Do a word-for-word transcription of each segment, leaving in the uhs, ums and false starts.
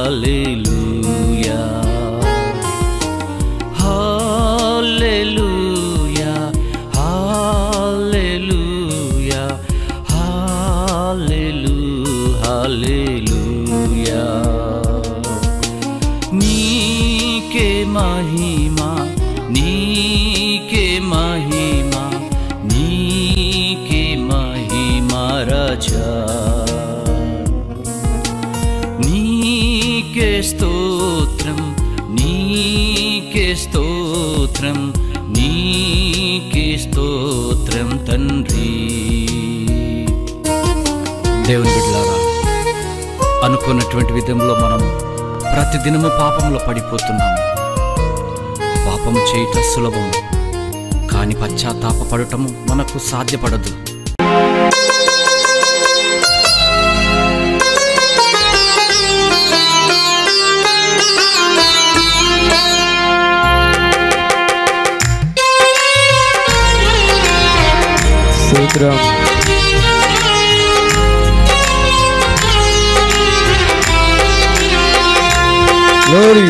హల్లెలూయా హల్లెలూయా హల్లెలూయా హల్లెలూ హల్లెలూయా నీకే మహిమా నీకే మహిమా నీకే మహిమా రాజా నీకే స్తోత్రం నీకే స్తోత్రం నీకే స్తోత్రం తండ్రి. దేవుని బిడ్డలారా, అనుకున్నటువంటి విధంలో మనం ప్రతిదినము పాపంలో పడిపోతున్నాము. పాపం చేయట సులభం, కానీ పశ్చాత్తాపపడటము మనకు సాధ్యపడదు. స్తోత్రం. గ్లోరీ.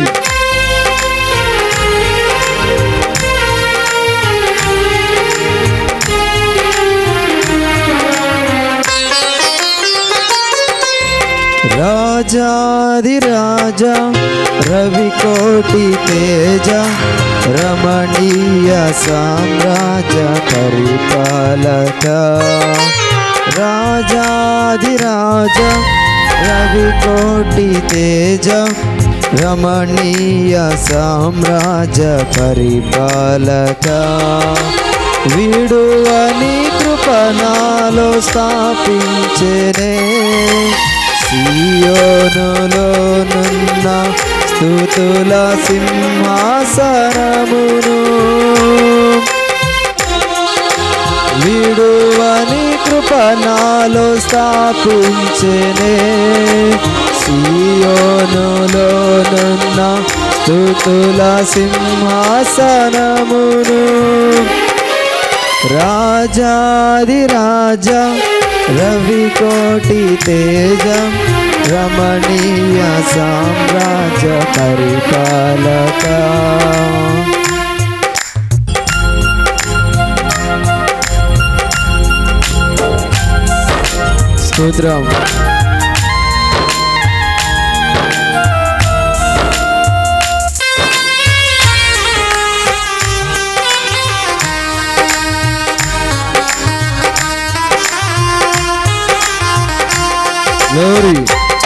రాజాదిరాజా రవికోటి తేజ రమణీయ సామ్రాజ్య పరిపాలక. రాజాదిరాజా రవికోటి తేజ రమణీయ సామ్రాజ్య పరిపాలక. విడువని కృపణాలో స్థాపించెనే సియోనులోనున్న స్తుతుల సింహాసనమును. విడువని కృపణాలో స్థాపించెనే సియోనులోనున్న స్తుతుల సింహాసనమును. రాజాదిరాజా రవికోటి తేజ రమణీయ సామ్రాజ్య పరిపాలక. స్తోత్రం. గ్లోరీ.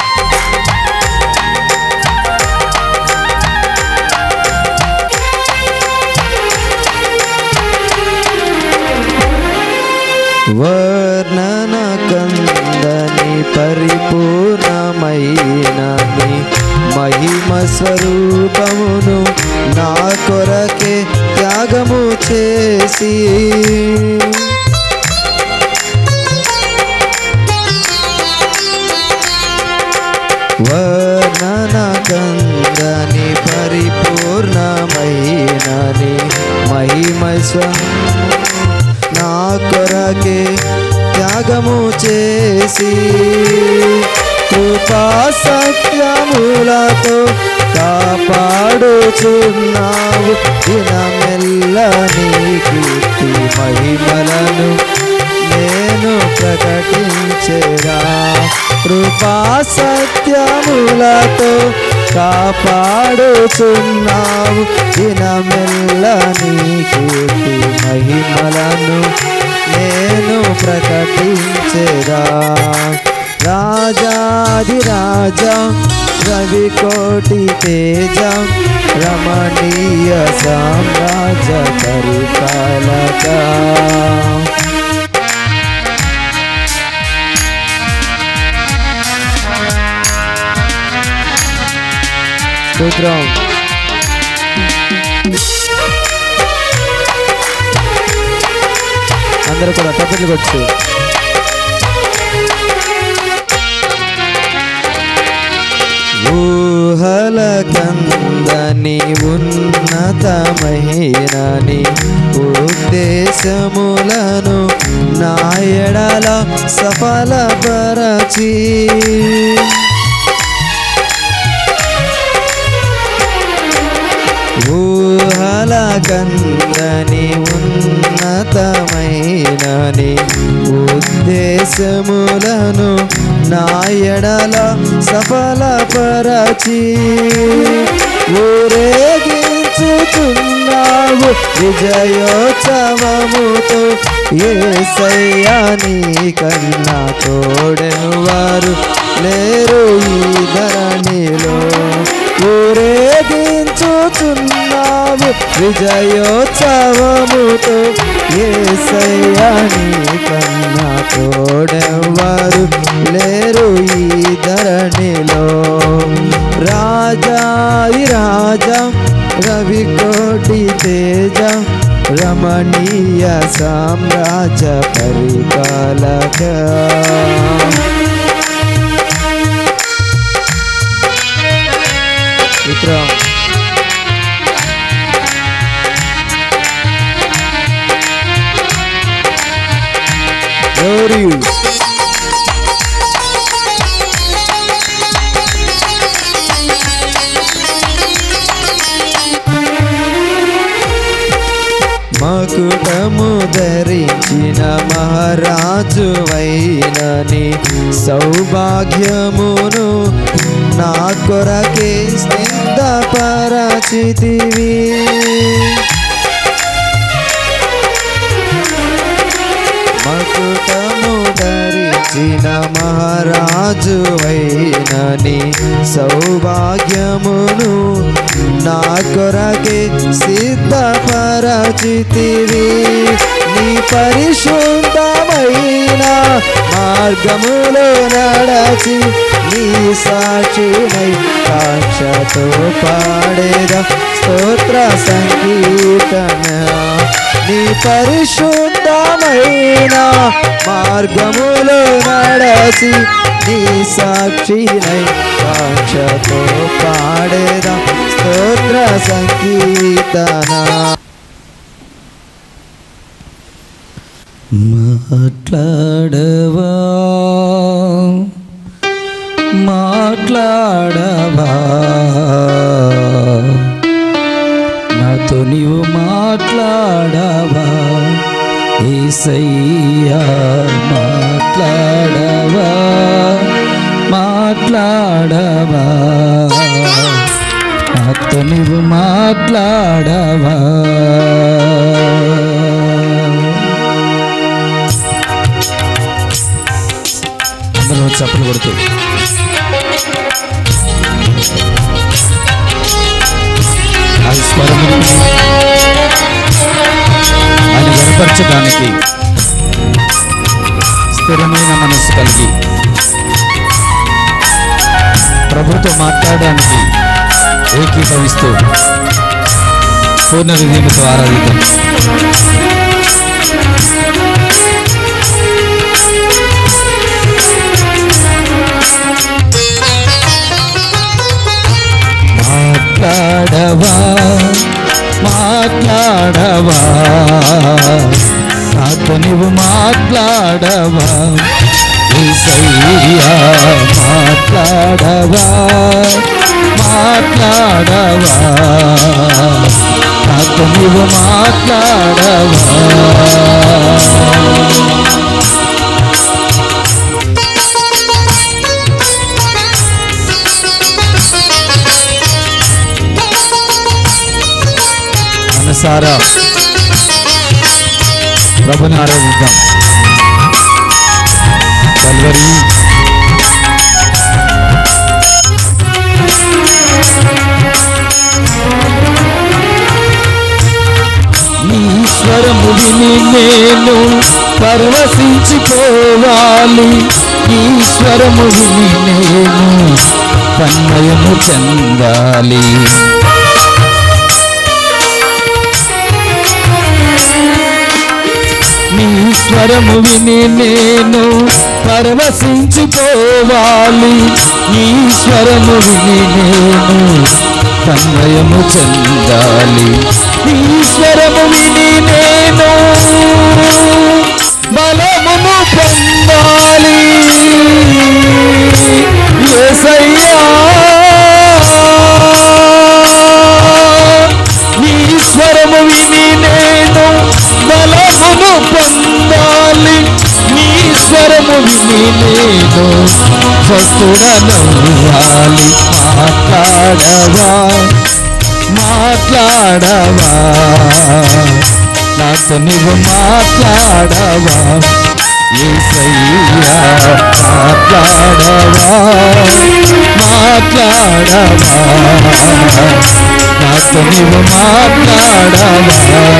వర్ణన కందని పరిపూర్ణమైన మహిమ స్వరూపమును నా కొరకే త్యాగము చేసి వర్ణన కందని పరిపూర్ణమైన మహిమ నా కొరకే త్యాగము చేసి కృపా సత్యములతో కాపాడుచున్నావు. దినమెల్ల నీ కీర్తి మహిమలను నేను ప్రకటించెదా. కృపా సత్యములతో కాపాడుచున్నావు. దినమెల్ల నీ కీర్తి మహిమలను నేను ప్రకటించెదా. రాజాదిరాజా రవికోటి తేజ రమణీయ సామ్రాజ్య పరిపాలక. స్తోత్రం. అందరూ కూడా తప్పట్లు కొట్టు. ఊహల కందని ఉన్నతమైనని ఉద్దేశములను నా ఎడల సఫలపరచి ఊహల కందని ఉన్నతమైన నీ ఉద్దేశములను నా ఎడల సఫలపరచి ఊరేగించుచున్నావు విజయోత్సవముతో యేసయ్యా నీకన్నా తోడెనువారు లేరు ఈ ధరణిలో ఊరేగించుచున్నావు విజయోత్సవముతో యేసయ్యా నీకన్నా తోడెవ్వరు లేరు ఈ ధరణిలో రాజాయి రాజా రవికోటి తేజ రమణీయ సామ్రాజ్య పరిపాలక విక్రమ్ Glory. మకుటము ధరించిన మహారాజు వైనని సౌభాగ్యమును నా కొరకే సిద్ధపరచితివి మకుటము ధరించిన మహారాజు వైనని సౌభాగ్యమును నా కొరకే సిద్ధపరచితివి నీ పరిశుద్ధమైన మార్గములో నడచి నీ సాక్షినై సాక్షతో పాడేదా స్తోత్ర సంకీర్తన నీ పరిశుద్ధమైన మార్గములో నడచి నీ సాక్షినై సాక్షతో పాడేదా స్తోత్ర సంకీర్తన మాట్లాడవా మాట్లాడవా నాతో నీవు మాట్లాడవా యేసయ్యా మాట్లాడవా మాట్లాడవా నాతో నీవు మాట్లాడవా అందరూ చప్పట్లు కొడుతూ ఆ స్వరమును ఆయన కనపరచడానికి స్థిరమైన మనస్సు కలిగి ప్రభుతో మాట్లాడడానికి ఏకీభవిస్తూ పూర్ణ హృదయంతో ఆరాధిద్దాం. మాట్లాడవా మాట్లాడవా నాతో నీవు మాట్లాడవా యేసయ్యా మాట్లాడవా మాట్లాడవా నాతో నీవు మాట్లాడవా మనసారా ప్రభుని ఆరాధిద్దాం. కల్వరి నీ స్వరము విని నేను పరవశించిపోవాలి, నీ స్వరము విని నేను తన్మయము చెందాలి. నీ స్వరము విని నేను పరవశించిపోవాలి, నీ స్వరము విని నేను తన్మయము చెందాలి. నీ స్వరము విని నేను బలమును పొందాలి. యేసయ్యా నేను భక్తుడనవ్వాలి. మాట్లాడవా మాట్లాడవా నాతో నీవు మాట్లాడవా యేసయ్యా. మాట్లాడవా మాట్లాడవా నాతో నీవు మాట్లాడవా.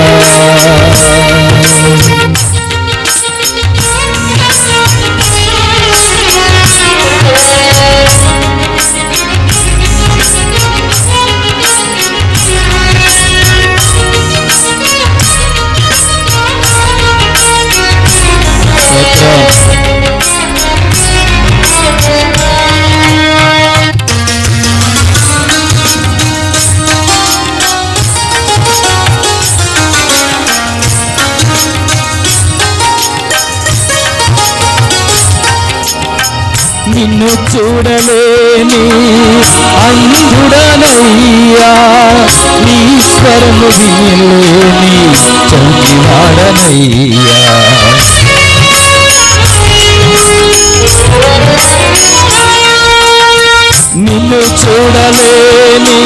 నిన్ను చూడలేని అంధుడనయ్యా, నీ స్వరము వినలేని చౌకివాడనయ్యా. నిన్ను చూడలేని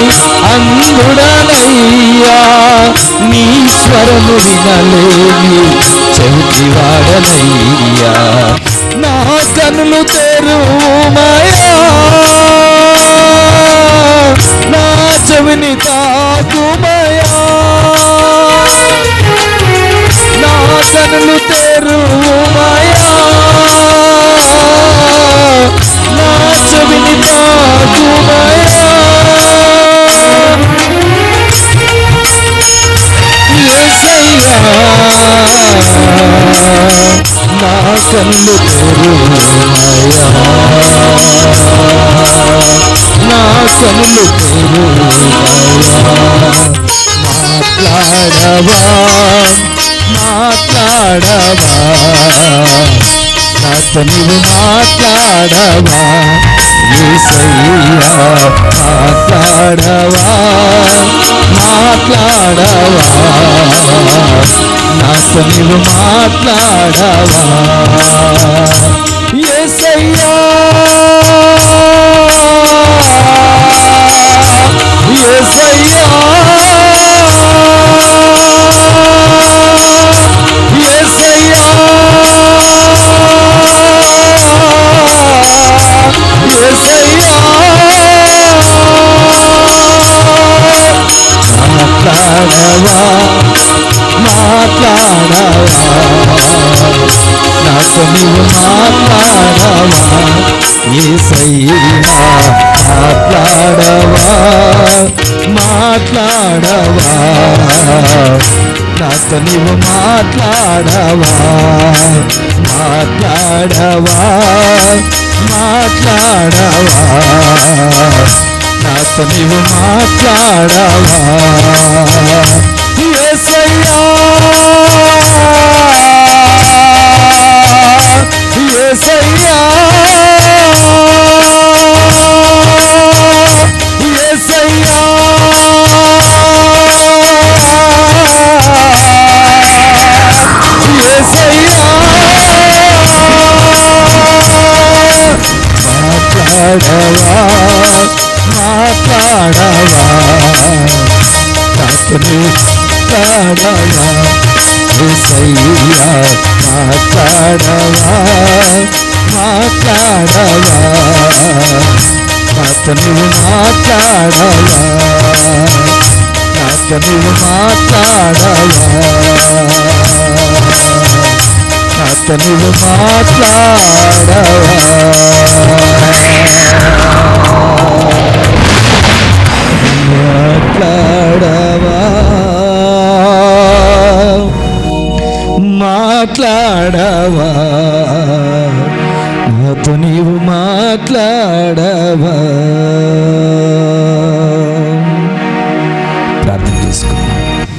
అంధుడనయ్యా, నీ స్వరము వినలేని చౌకివాడనయ్యా. నా కన్నులు తెరుమయా, నా చెవిని తాకుమయా. నా కన్నులు తెరుమయా, నా చెవిని తాకుమయా. యేసయ్యా నా కన్నులు తెరుమయా, నా కన్నులు తెరుమయా. మాట్లాడవా మాట్లాడవా నాతో నీవు మాట్లాడవా యేసయ్యా. మాట్లాడవా మాట్లాడవా నాతో నీవు మాట్లాడవా యేసయ్యా. యేసయ్యా యేసయ్యా యేసయ్యా. మాట్లాడవా మాట్లాడవా నాతో నీవు మాట్లాడవా యేసయ్యా. మాట్లాడవా మాట్లాడవా నాతో నీవు మాట్లాడవా. మాట్లాడవా మాట్లాడవా నాతో నీవు మాట్లాడవా యేసయ్యా. యేసయ్యా యేసయ్యా యేసయ్యా. మాట్లాడవా మాట్లాడవా నాతో మాట్లాడవా యేసయ్యా. మాట్లాడవా మాట్లాడవా నాతో నీవు మాట్లాడవా నాతో నీవు మాట్లాడవా నాతో నీవు మాట్లాడవా. మాట్లాడవా మాట్లాడవా నాతో నీవు మాట్లాడవా. ప్రార్థన చేసుకున్నాం.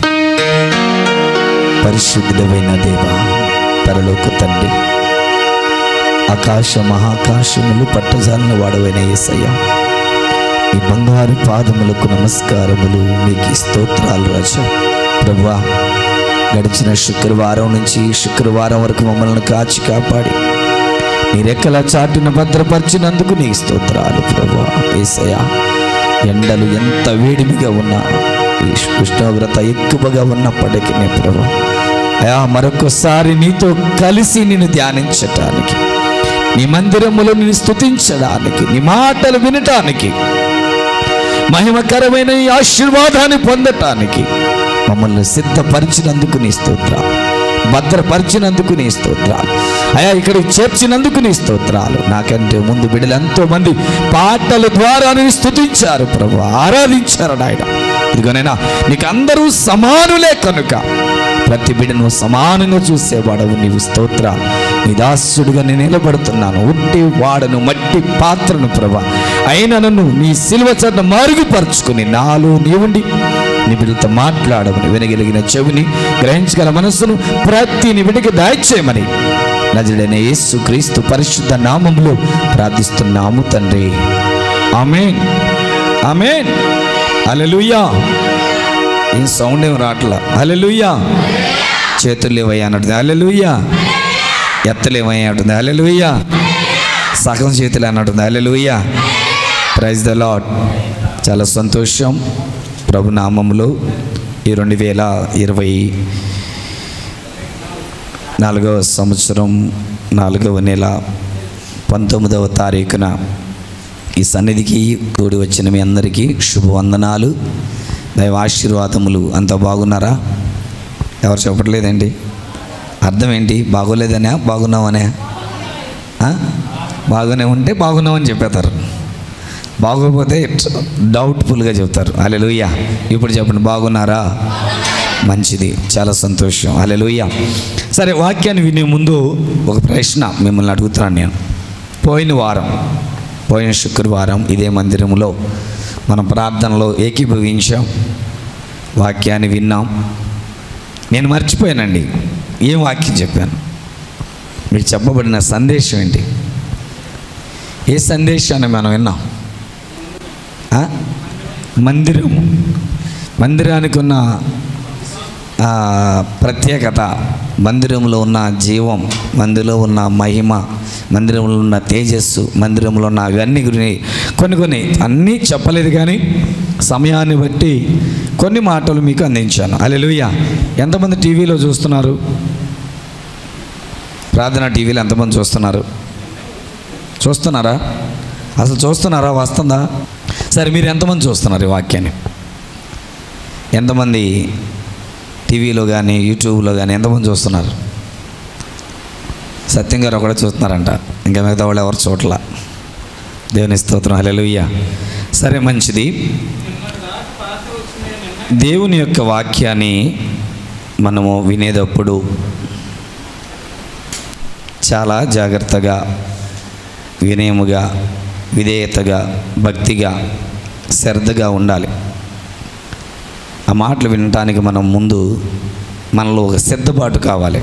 పరిశుద్ధుడైన దేవా, పరలోక తండ్రి, ఆకాశ మహాకాశములు పట్టజాలిన వాడవైన యేసయ్యా, ఈ బంగారు పాదములకు నమస్కారములు, మీకు స్తోత్రాలు రాజా. ప్రభువా, గడిచిన శుక్రవారం నుంచి శుక్రవారం వరకు మమ్మల్ని కాచి కాపాడి నీ రెక్కల చాటును భద్రపరిచినందుకు నీ స్తోత్రాలు ప్రభువా. యేసయ్యా, ఎండలు ఎంత వేడిమిగా ఉన్నా, ఈ ఉష్ణోగ్రత ఎక్కువగా ఉన్నప్పటికీ నీ ప్రభువా అయా మరొకసారి నీతో కలిసి నిన్ను ధ్యానించటానికి, నీ మందిరములో నిన్ను స్తుతించడానికి, నీ మాటలు వినటానికి, మహిమకరమైన ఈ ఆశీర్వాదాన్ని పొందటానికి మమ్మల్ని సిద్ధపరిచినందుకు నీ స్తోత్రాలు, భద్రపరిచినందుకు నీ స్తోత్రాలు అయా, ఇక్కడికి చేర్చినందుకు నీ స్తోత్రాలు. నాకంటే ముందు బిడ్డలు ఎంతో మంది పాటల ద్వారా నేను స్తుతించారు ప్రభు, ఆరాధించారు నాయన. ఇదిగోనైనా నీకు అందరూ సమానులే కనుక ప్రతి బిడ్డను సమానంగా చూసేవాడవు నీవు. స్తోత్రాలు. నీ దాసుడుగా నేను నిలబడుతున్నాను, ఉట్టి వాడను, మట్టి పాత్రను ప్రభా. అయినా నన్ను నీ సిలువ చెంత మరుగుపరుచుకుని నాలో నీవుండి నీ బిడ్డలతో మాట్లాడమని, వినగలిగిన చెవిని, గ్రహించగల మనస్సును ప్రతి నీ బిడ్డకి దయచేయమని నజరుడైన యేసు క్రీస్తు పరిశుద్ధ నామములో ప్రార్థిస్తున్నాము తండ్రి. ఆమేన్, ఆమేన్. హల్లెలూయా. ఏం సౌండ్ ఏం రాట్లా. హల్లెలూయా. చేతులు లేవయ్యా అంటుంది. హల్లెలూయా. ఎత్తలేమయ్యా అంటుంది. హల్లెలూయా. సగం చేతులు అన్నట్టుంది. హల్లెలూయా. Praise the lord. చాలా సంతోషం. ప్రభు నామములో ఈ రెండు వేల ఇరవై నాలుగవ సంవత్సరం నాలుగవ నెల పంతొమ్మిదవ తారీఖున ఈ సన్నిధికి కూడి వచ్చిన మీ అందరికీ శుభవందనాలు, దైవ ఆశీర్వాదములు. అంత బాగున్నారా? ఎవరు చెప్పట్లేదండి? అర్థం ఏంటి? బాగోలేదనే బాగున్నామనే? బాగానే ఉంటే బాగున్నామని చెప్పేస్తారు, బాగోకపోతే డౌట్ఫుల్గా చెప్తారు. హల్లెలూయా. ఇప్పుడు చెప్పండి, బాగున్నారా? మంచిది, చాలా సంతోషం. హల్లెలూయా. సరే, వాక్యాన్ని వినే ముందు ఒక ప్రశ్న మిమ్మల్ని అడుగుతున్నాను నేను. పోయిన వారం పోయిన శుక్రవారం ఇదే మందిరంలో మనం ప్రార్థనలో ఏకీభవించాం, వాక్యాన్ని విన్నాం. నేను మర్చిపోయానండి ఏం వాక్యం చెప్పాను. మీకు చెప్పబడిన సందేశం ఏంటి? ఏ సందేశాన్ని మనం విన్నాం? మందిరం, మందిరానికి ఉన్న ప్రత్యేకత, మందిరంలో ఉన్న జీవం, మందిరంలో ఉన్న మహిమ, మందిరంలో ఉన్న తేజస్సు, మందిరంలో ఉన్న అవన్నీ గురించి కొన్ని కొన్ని అన్నీ చెప్పలేదు, కానీ సమయాన్ని బట్టి కొన్ని మాటలు మీకు అందించాను. హల్లెలూయా. ఎంతమంది టీవీలో చూస్తున్నారు? ప్రార్థన టీవీలో ఎంతమంది చూస్తున్నారు? చూస్తున్నారా? అసలు చూస్తున్నారా? వస్తుందా? సరే, మీరు ఎంతమంది చూస్తున్నారు ఈ వాక్యాన్ని? ఎంతమంది టీవీలో కానీ యూట్యూబ్లో కానీ ఎంతమంది చూస్తున్నారు? సత్యం గారు ఒకటే చూస్తున్నారంట, ఇంకా మిగతా వాళ్ళు ఎవరు చూడల. దేవుని స్తోత్రం. హల్లెలూయా. సరే, మంచిది. దేవుని యొక్క వాక్యాన్ని మనము వినేటప్పుడు చాలా జాగ్రత్తగా, వినయముగా, విధేయతగా, భక్తిగా, శ్రద్ధగా ఉండాలి. ఆ మాటలు వినటానికి మనం ముందు మనలో ఒక సిద్ధపాటు కావాలి.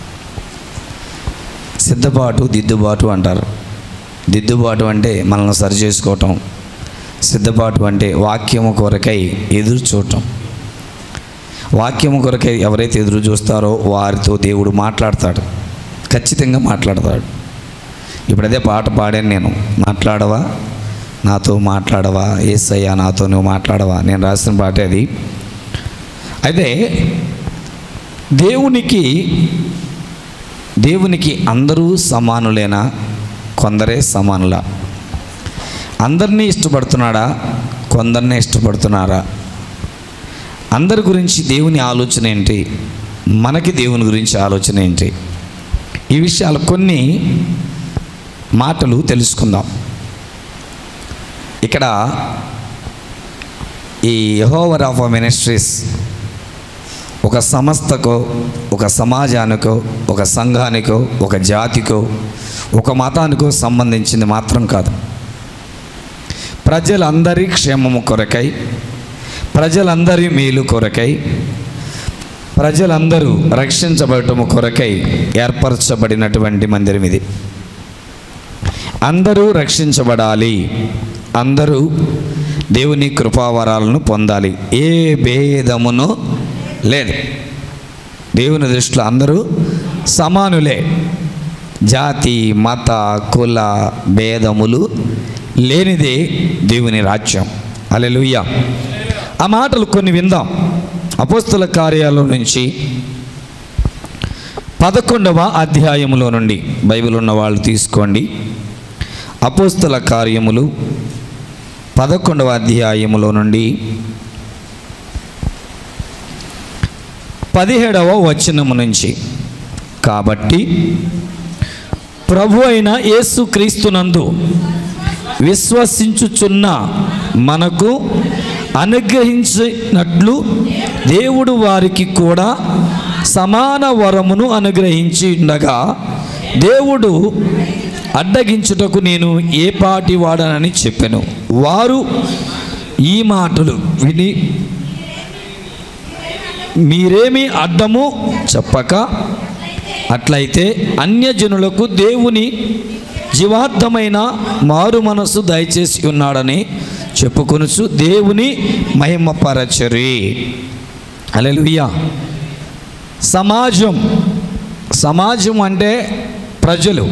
సిద్ధపాటు, దిద్దుబాటు అంటారు. దిద్దుబాటు అంటే మనల్ని సరి చేసుకోవటం, సిద్ధపాటు అంటే వాక్యము కొరకై ఎదురు చూడటం. వాక్యము కొరకై ఎవరైతే ఎదురు చూస్తారో వారితో దేవుడు మాట్లాడతాడు, ఖచ్చితంగా మాట్లాడతాడు. ఇప్పుడు అదే పాట పాడాను నేను, మాట్లాడవా నాతో మాట్లాడవా, యేసయ్యా నాతో నువ్వు మాట్లాడవా, నేను రాసిన పాట అది. అయితే దేవునికి దేవునికి అందరూ సమానులేనా? కొందరే సమానులా? అందరినీ ఇష్టపడుతున్నాడా? కొందరినే ఇష్టపడుతున్నారా? అందరి గురించి దేవుని ఆలోచన ఏంటి? మనకి దేవుని గురించి ఆలోచన ఏంటి? ఈ విషయాలు కొన్ని మాటలు తెలుసుకుందాం. ఇక్కడ ఈ యెహోవా రాఫా మినిస్ట్రీస్ ఒక సంస్థకో, ఒక సమాజానికో, ఒక సంఘానికో, ఒక జాతికో, ఒక మతానికో సంబంధించింది మాత్రం కాదు. ప్రజలందరి క్షేమము కొరకై, ప్రజలందరి మేలు కొరకై, ప్రజలందరూ రక్షించబడటము కొరకై ఏర్పరచబడినటువంటి మందిరం ఇది. అందరూ రక్షించబడాలి, అందరూ దేవుని కృపావరాలను పొందాలి. ఏ భేదమును లేదు. దేవుని దృష్టిలో అందరూ సమానులే. జాతి మత కుల భేదములు లేనిదే దేవుని రాజ్యం. హల్లెలూయా. ఆ మాటలు కొన్ని విందాం. అపోస్తల కార్యాల నుంచి పదకొండవ అధ్యాయములో నుండి బైబిల్ ఉన్న వాళ్ళు తీసుకోండి. అపోస్తల కార్యములు పదకొండవ అధ్యాయములో నుండి పదిహేడవ వచనము నుంచి. కాబట్టి ప్రభు అయిన యేసుక్రీస్తునందు విశ్వసించుచున్న మనకు అనుగ్రహించినట్లు దేవుడు వారికి కూడా సమాన వరమును అనుగ్రహించి ఉండగా, దేవుడు అడ్డగించుటకు నేను ఏ పాటి వాడనని చెప్పెను. వారు ఈ మాటలు విని మీరేమీ అడ్డము చెప్పక, అట్లయితే అన్యజనులకు దేవుని జీవార్థమైన మారు మనసు దయచేసి ఉన్నాడని చెప్పుకొనుచు దేవుని మహిమపరచరి. హల్లెలూయా. సమాజం, సమాజం అంటే ప్రజలు.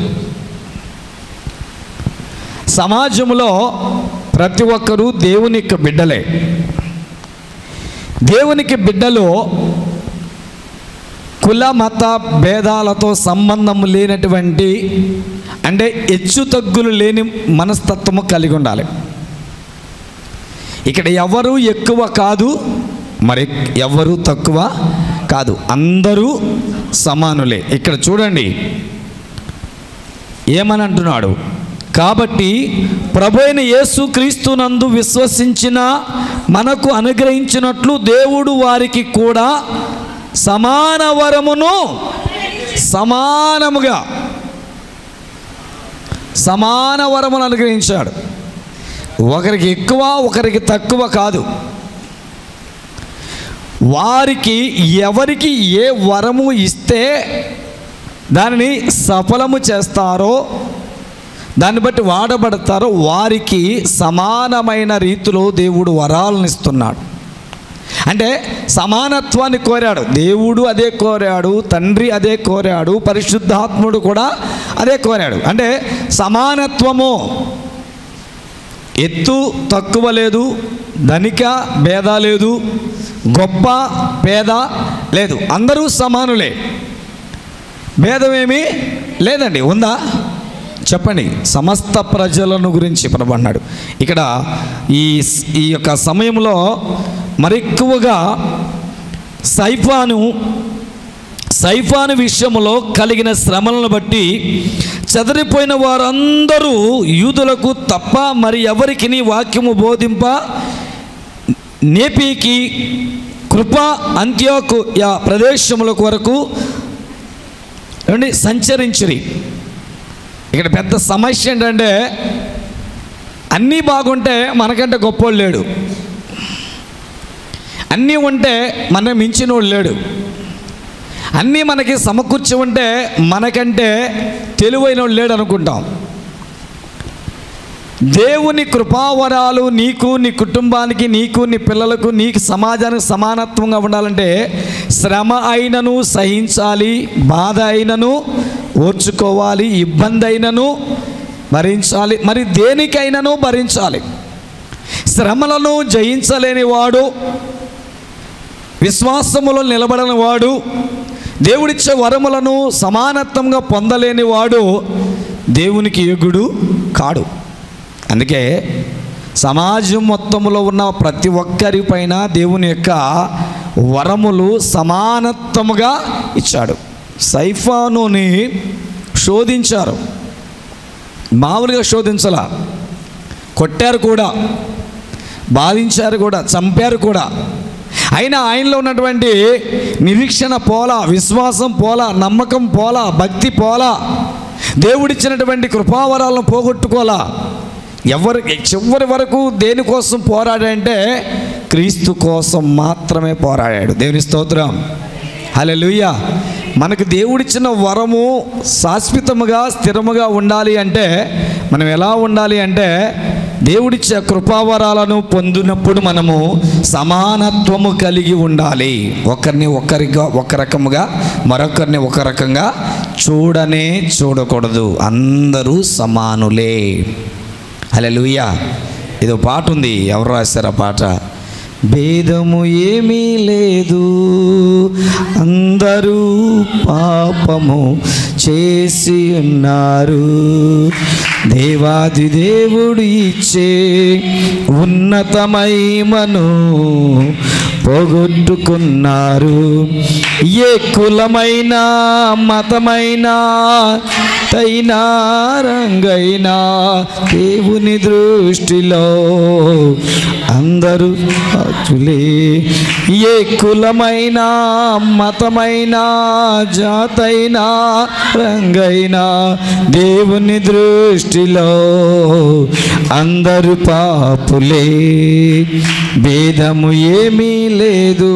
సమాజంలో ప్రతి ఒక్కరూ దేవుని యొక్క బిడ్డలే. దేవునికి బిడ్డలు కుల మత భేదాలతో సంబంధం లేనటువంటి, అంటే హెచ్చు తగ్గులు లేని మనస్తత్వము కలిగి ఉండాలి. ఇక్కడ ఎవరు ఎక్కువ కాదు, మరి ఎవరు తక్కువ కాదు, అందరూ సమానులే. ఇక్కడ చూడండి ఏమని అంటున్నాడు. కాబట్టి ప్రభు అయిన యేసుక్రీస్తునందు విశ్వసించిన మనకు అనుగ్రహించినట్లు దేవుడు వారికి కూడా సమాన వరమును సమానముగా సమాన వరమును అనుగ్రహించాడు. ఒకరికి ఎక్కువ ఒకరికి తక్కువ కాదు. వారికి ఎవరికి ఏ వరము ఇస్తే దానిని సఫలము చేస్తారో, దాన్ని బట్టి వాడబడతారో వారికి సమానమైన రీతిలో దేవుడు వరాలను ఇస్తున్నాడు. అంటే సమానత్వాన్ని కోరాడు. దేవుడు అదే కోరాడు, తండ్రి అదే కోరాడు, పరిశుద్ధాత్ముడు కూడా అదే కోరాడు. అంటే సమానత్వము, ఎత్తు తక్కువ లేదు, ధనిక భేద లేదు, గొప్ప పేద లేదు, అందరూ సమానులే. భేదమేమీ లేదండి. ఉందా చెప్పండి. సమస్త ప్రజలను గురించి ప్రభు అన్నాడు. ఇక్కడ ఈ ఈ యొక్క సమయంలో మరెక్కువగా సైఫాను సైఫాను విషయంలో కలిగిన శ్రమలను బట్టి చెదరిపోయిన వారందరూ యూదులకు తప్ప మరి ఎవరికి వాక్యము బోధింప నేపీకి కృప అంత్యోకు యా ప్రదేశముల వరకు సంచరించిరి. ఇక్కడ పెద్ద సమస్య ఏంటంటే అన్నీ బాగుంటే మనకంటే గొప్పోడు లేడు, అన్నీ ఉంటే మనం మించినోడు లేడు, అన్నీ మనకి సమకూర్చి ఉంటే మనకంటే తెలివైనోడు లేడు అనుకుంటాం. దేవుని కృపావరాలు నీకు, నీ కుటుంబానికి, నీకు, నీ పిల్లలకు, నీకు, సమాజానికి సమానత్వంగా ఉండాలంటే శ్రమ అయినను సహించాలి, బాధ అయినను ఓర్చుకోవాలి, ఇబ్బంది అయినను భరించాలి, మరి దేనికైనాను భరించాలి. శ్రమలను జయించలేని వాడు, విశ్వాసములో నిలబడని వాడు, దేవుడిచ్చే వరములను సమానత్వంగా పొందలేని వాడు దేవునికి యోగ్యుడు కాడు. అందుకే సమాజం మొత్తంలో ఉన్న ప్రతి ఒక్కరి పైన దేవుని యొక్క వరములు సమానత్వముగా ఇచ్చాడు. సైఫానుని శోధించారు, మామూలుగా శోధించలా, కొట్టారు కూడా, బాధించారు కూడా, చంపారు కూడా. అయినా ఆయనలో ఉన్నటువంటి నిరీక్షణ పోలా, విశ్వాసం పోలా, నమ్మకం పోలా, భక్తి పోలా, దేవుడిచ్చినటువంటి కృపావరాలను పోగొట్టుకోలా. ఎవరు చివరి వరకు దేనికోసం పోరాడంటే క్రీస్తు కోసం మాత్రమే పోరాడాడు. దేవుని స్తోత్రం. హల్లెలూయా. మనకు దేవుడిచ్చిన వరము శాశ్వతముగా స్థిరముగా ఉండాలి అంటే మనం ఎలా ఉండాలి అంటే దేవుడిచ్చే కృపావరాలను పొందినప్పుడు మనము సమానత్వము కలిగి ఉండాలి. ఒకరిని ఒకరిగా ఒక రకముగా, మరొకరిని ఒక రకంగా చూడనే చూడకూడదు, అందరూ సమానులే. హల్లెలూయా. ఏదో పాట ఉంది, ఎవరు రాశారు ఆ పాట? భేదము ఏమీ లేదు, అందరూ పాపము చేసి ఉన్నారు, దేవాది దేవుడు ఇచ్చే ఉన్నత మహిమను పోగొట్టుకున్నారు. ఏ కులమైనా మతమైనా తైనా రంగైనా దేవుని దృష్టిలో అందరూ సాక్షులే. ఏ కులమైనా మతమైనా జాతైనా రంగైనా దేవుని దృష్టిలో అందరూ పాపులే, భేదము ఏమీ లేదు,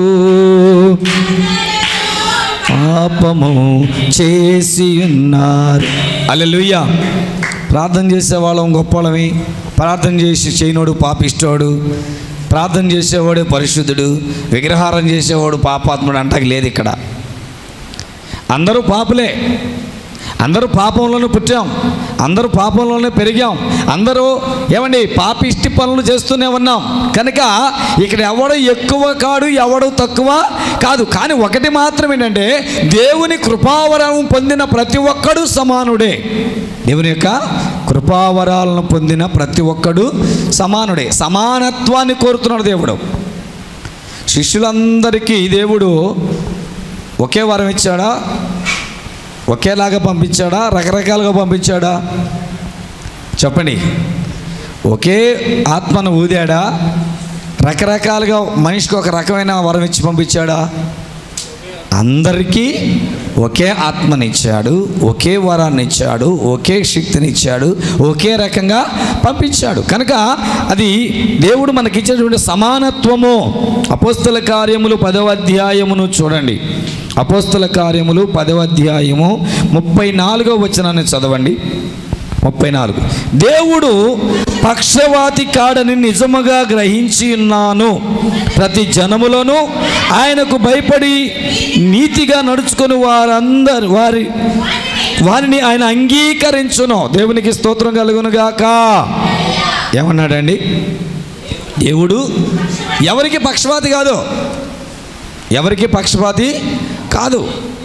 పాపము చేసి ఉన్నారు. హల్లెలూయా. ప్రార్థన చేసేవాళ్ళం గొప్పవాళ్ళమి, ప్రార్థన చేసి చేయనోడు పాపిష్టోడు, ప్రార్థన చేసేవాడు పరిశుద్ధుడు, విగ్రహారం చేసేవాడు పాపాత్ముడు అంటాకి లేదు. ఇక్కడ అందరూ పాపులే, అందరూ పాపంలోనే పుట్టాం, అందరూ పాపంలోనే పెరిగాం, అందరూ ఏమండి పాపిష్టి పనులు చేస్తూనే ఉన్నాం. కనుక ఇక్కడ ఎవడు ఎక్కువ కాడు, ఎవడు తక్కువ కాదు. కానీ ఒకటి మాత్రం ఏంటంటే దేవుని కృపావరం పొందిన ప్రతి ఒక్కడు సమానుడే. దేవుని యొక్క కృపావరాలను పొందిన ప్రతి ఒక్కడు సమానుడే. సమానత్వాన్ని కోరుతున్నాడు దేవుడు. శిష్యులందరికీ దేవుడు ఒకే వరం ఇచ్చాడా? ఒకేలాగా పంపించాడా? రకరకాలుగా పంపించాడా? చెప్పండి. ఒకే ఆత్మను ఊదాడా? రకరకాలుగా మనిషికి ఒక రకమైన వరం ఇచ్చి పంపించాడా? అందరికీ ఒకే ఆత్మనిచ్చాడు, ఒకే వరాన్ని ఇచ్చాడు, ఒకే శక్తిని ఇచ్చాడు, ఒకే రకంగా పంపించాడు. కనుక అది దేవుడు మనకిచ్చేటువంటి సమానత్వము. అపోస్తల కార్యములు పదవ అధ్యాయమును చూడండి. అపోస్తల కార్యములు పదవ అధ్యాయము ముప్పై నాలుగో వచనాన్ని చదవండి. ముప్పై నాలుగు. దేవుడు పక్షవాతి కాడని నిజముగా గ్రహించి ఉన్నాను, ప్రతి జనములను ఆయనకు భయపడి నీతిగా నడుచుకొని వారందరు వారి వారిని ఆయన అంగీకరించును. దేవునికి స్తోత్రం కలుగునుగాక. ఏమన్నాడండి? దేవుడు ఎవరికి పక్షపాతి కాదు, ఎవరికి పక్షపాతి కాదు,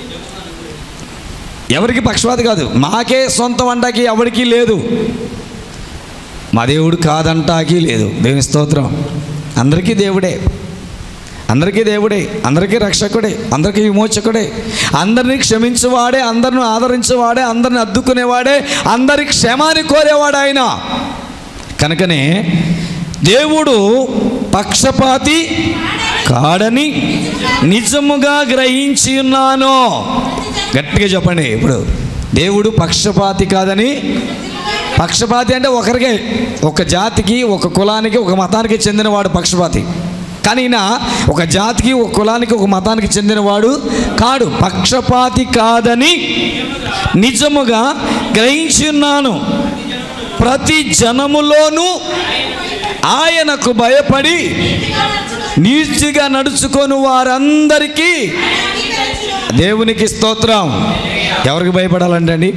ఎవరికి పక్షపాతి కాదు. మాకే సొంతం అంటాకి ఎవరికి లేదు, మా దేవుడు కాదంటాకి లేదు. దేవుని స్తోత్రం. అందరికీ దేవుడే, అందరికీ దేవుడే, అందరికీ రక్షకుడే, అందరికీ విమోచకుడే, అందరినీ క్షమించేవాడే, అందరిని ఆదరించేవాడే, అందరిని అద్దుకునేవాడే, అందరి క్షేమాన్ని కోరేవాడు ఆయన. కనుకనే దేవుడు పక్షపాతి కాడని నిజముగా గ్రహించి ఉన్నాను. గట్టిగా చెప్పండి. ఇప్పుడు దేవుడు పక్షపాతి కాదని, పక్షపాతి అంటే ఒకరికే, ఒక జాతికి, ఒక కులానికి, ఒక మతానికి చెందినవాడు పక్షపాతి. కానీ ఈయన ఒక జాతికి, ఒక కులానికి, ఒక మతానికి చెందినవాడు కాడు. పక్షపాతి కాదని నిజముగా గ్రహించి ఉన్నాను, ప్రతి జనములోనూ ఆయనకు భయపడి నీతిగా నడుచుకొని వారందరికీ. దేవునికి స్తోత్రం. ఎవరికి భయపడాలంటే అండి?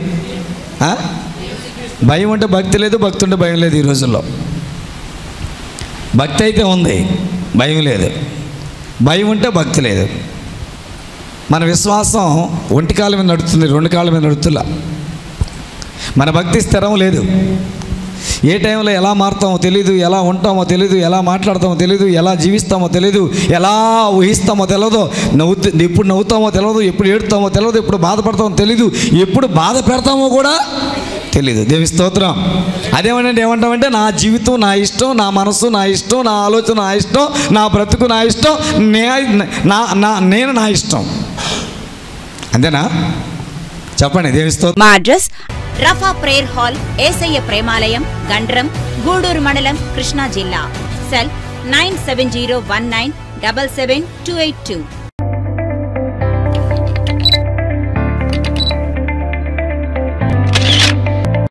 భయం అంటే భక్తి లేదు, భక్తి ఉంటే భయం లేదు. ఈ రోజుల్లో భక్తి అయితే ఉంది, భయం లేదు. భయం ఉంటే భక్తి లేదు. మన విశ్వాసం ఒంటి కాళ్ళ మీద నడుస్తుంది, రెండు కాళ్ళ మీద నడుతులా. మన భక్తి స్థిరం లేదు. ఏ టైంలో ఎలా మారుతామో తెలీదు, ఎలా ఉంటామో తెలీదు, ఎలా మాట్లాడతామో తెలీదు, ఎలా జీవిస్తామో తెలీదు, ఎలా ఊహిస్తామో తెలియదు, నవ్వుతూ ఎప్పుడు నవ్వుతామో తెలియదు, ఎప్పుడు ఏడుతామో తెలియదు, ఎప్పుడు బాధపడతామో తెలీదు, ఎప్పుడు బాధ పెడతామో కూడా తెలీదు. దేవి స్తోత్రం. అదేమంటే ఏమంటామంటే నా జీవితం నా ఇష్టం, నా మనసు నా ఇష్టం, నా ఆలోచన నా ఇష్టం, నా బ్రతుకు నా ఇష్టం, నే నా నా నేను నా ఇష్టం. అంతేనా? చెప్పండి. దేవి స్తోత్రం. మా address Rapha prayer hall, Yesayya Premalayam, Gandram, Gudur మండలం, కృష్ణా జిల్లా. Cell nine seven zero one nine double seven two eight two.